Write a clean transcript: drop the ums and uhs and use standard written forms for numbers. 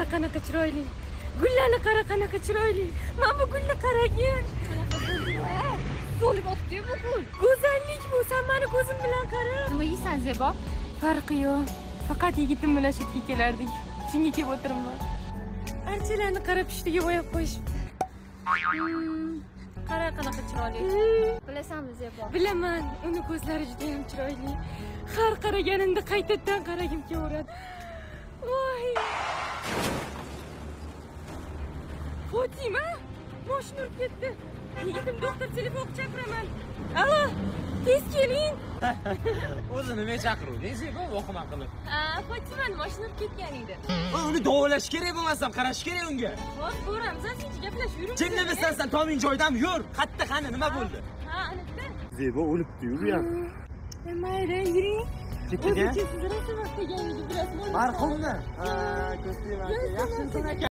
qanaqa chiroyli. Gullarni qara, qanaqa chiroyli. Mana bu gulni qaragin. To'lib o'tdi bu gul. Go'zallik bu. Sen meni ko'zim bilan qara. Nima yeysan Zebo? Farqi yo'q. Faqat yigitim bilan shetga kelardik. Shunga kelib o'tiribman. Archalarni qarab ishtiga bo'yab qo'yishibdi. Qara qanaqa chiroyli. Bilasanmi Zebo? Bilaman, uni ko'zlari juda ham chiroyli. Har qaraganimda qaytadan qaragim kelaveradi. Voy! Fotima, mashina urib ketdi. Yigitim doktor telefon chaqiraman. Alo, tez keling. O'zi nima chaqiruvding, Zebo o'qima qilib? Fotimani mashina urib ketgan edi. Uni davolash kerak bo'lmasam, qarash kerak unga. Hozir ko'ramiz, senchi gaplashib yuring. Kim nimisan sen, toming joydami? Yur, qatta qani, nima bo'ldi? Ha, anaqda. Zebo o'libdi-yu bu ham. Mayli, yuring. Ketgan? Siz rasm degan edi, bilasiz. Marhumni. Ha, ko'zlayman. Yaxshi inson ekan.